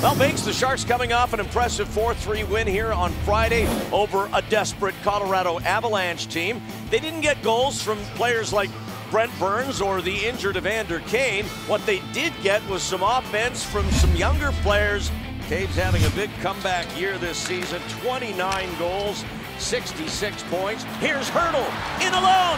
Well, Bakes, the Sharks coming off an impressive 4-3 win here on Friday over a desperate Colorado Avalanche team. They didn't get goals from players like Brent Burns or the injured Evander Kane. What they did get was some offense from some younger players. Cade's having a big comeback year this season, 29 goals, 66 points. Here's Hurdle, in alone,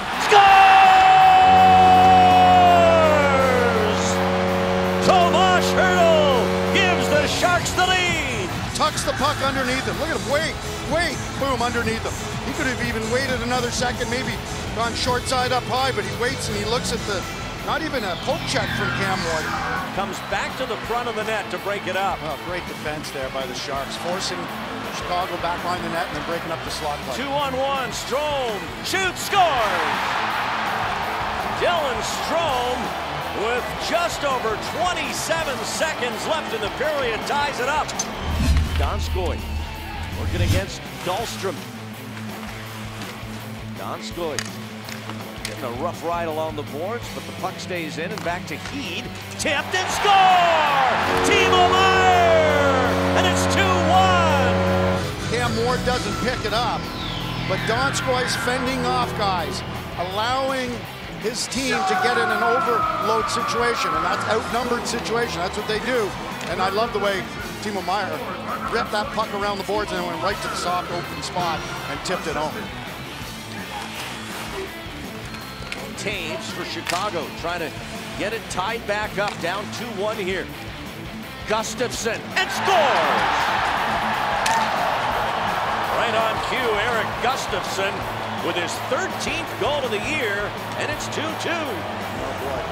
scores! Tomas Hurdle gives the Sharks the lead. Tucks the puck underneath him. Look at him, wait, boom, underneath him. He could have even waited another second, maybe gone short side up high, but he waits and he looks at the, not even a poke check from Cam Ward. Comes back to the front of the net to break it up. Oh, great defense there by the Sharks, forcing Chicago back behind the net and then breaking up the slot play. 2-on-1, Strome shoots, scores! Dylan Strome, with just over 27 seconds left in the period, ties it up. Donskoy working against Dahlstrom. Donskoy getting a rough ride along the boards, but the puck stays in and back to Heed. Tipped and score! Timo Meier! And it's 2-1! Cam Ward doesn't pick it up, but Donskoy's fending off guys, allowing his team to get in an overload situation, and that's outnumbered situation. That's what they do. And I love the way Timo Meier ripped that puck around the boards and then went right to the soft open spot and tipped it home. Taves for Chicago, trying to get it tied back up, down 2-1 here. Gustafsson, and scores! Right on cue, Eric Gustafsson with his 13th goal of the year, and it's 2-2. Oh boy.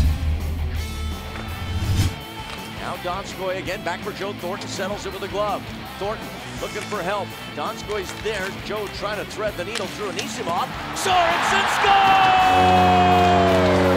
Now Donskoy again, back for Joe Thornton, settles it with a glove. Thornton looking for help. Donskoy's there. Joe trying to thread the needle through Anisimov. Sorensen scores!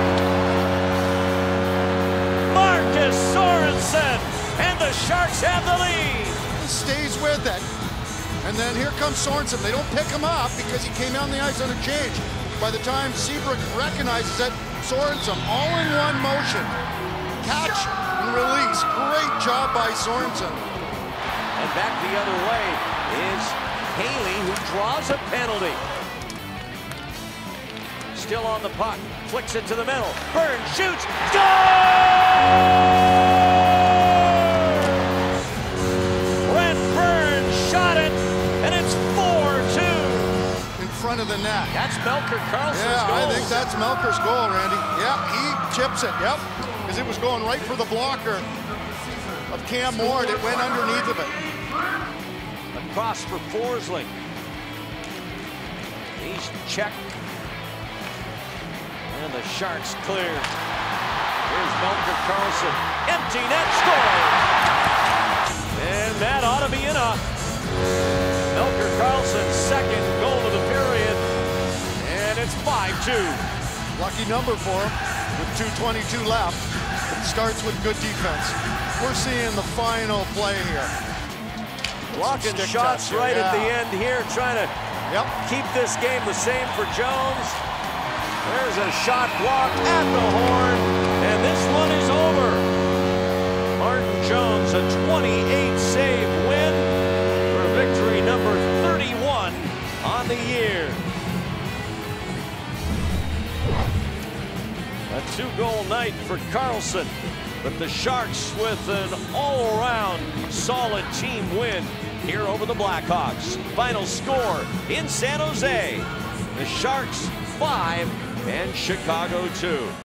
Marcus Sorensen, and the Sharks have the lead. He stays with it. And then here comes Sorensen. They don't pick him up because he came on the ice on a change. By the time Seabrook recognizes it, Sorensen, all in one motion. Catch and release. Great job by Sorensen. And back the other way is Haley, who draws a penalty. Still on the puck, flicks it to the middle. Burns shoots, scores! Brent Burns shot it, and it's 4-2. In front of the net. That's Melker Karlsson's goal. I think that's Melker's goal, Randy. Yep, he chips it, yep. Because it was going right for the blocker of Cam Ward. It went underneath of it. Across for Forsling. He's checked. And the Sharks clear. Here's Melker Karlsson. Empty net, score! And that ought to be enough. Melker Karlsson's second goal of the period. And it's 5-2. Lucky number for him with 2:22 left. It starts with good defense. We're seeing the final play here. Blocking shots right at the end here, trying to keep this game the same for Jones. There's a shot blocked at the horn, and this one is over. Martin Jones, a 28-save win for victory number 31 on the year. A 2-goal night for Karlsson, but the Sharks with an all-around solid team win here over the Blackhawks. Final score in San Jose, the Sharks 5 and Chicago 2.